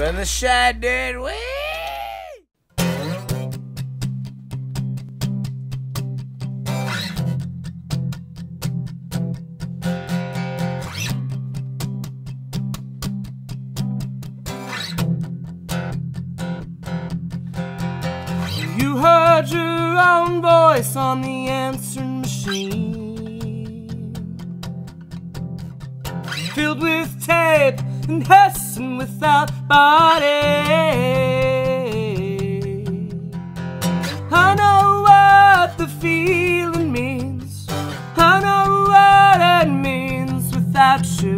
Spend the shattered way. You heard your own voice on the answering machine, filled with tape and hissing without body. I know what the feeling means. I know what it means without you.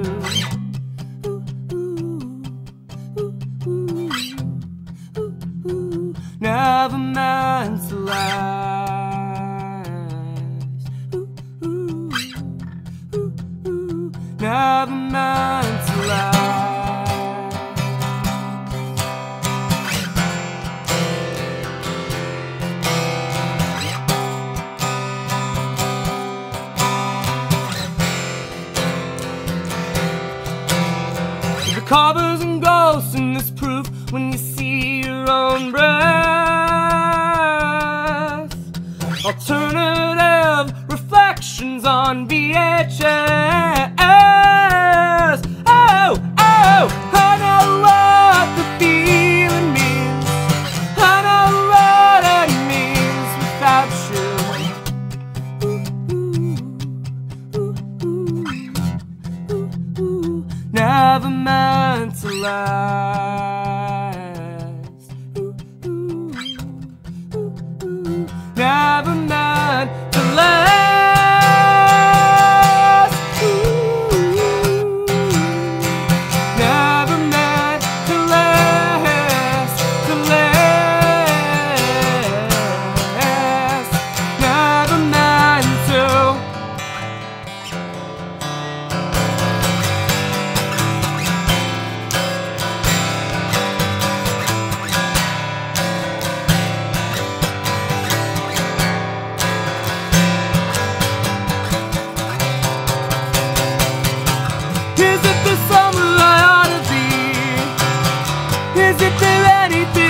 Never meant to last. Never meant to last. The covers and ghosts in this proof when you see your own breath. Alternative reflections on VHS. Oh, oh, I know what the feeling means. I know what it means without you. Never meant to last. Never meant to last. Never meant to last. To last. Never meant to. Is it the summer I ought to be? Is it there anything